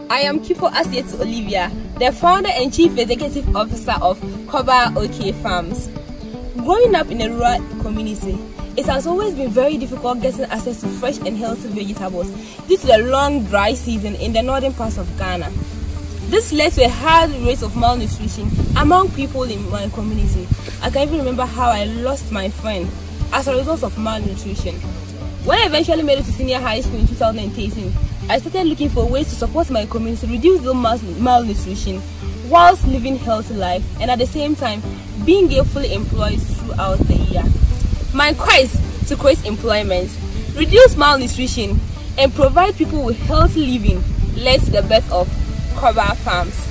I am Kipo Asiet Olivia, the founder and chief executive officer of Koba OK Farms. Growing up in a rural community, it has always been very difficult getting access to fresh and healthy vegetables due to the long dry season in the northern parts of Ghana. This led to a high rate of malnutrition among people in my community. I can even remember how I lost my friend as a result of malnutrition. When I eventually made it to senior high school in 2013, I started looking for ways to support my community to reduce the malnutrition whilst living healthy life and at the same time being gainfully employed throughout the year. My quest to create employment, reduce malnutrition and provide people with healthy living led to the birth of Koba Farms.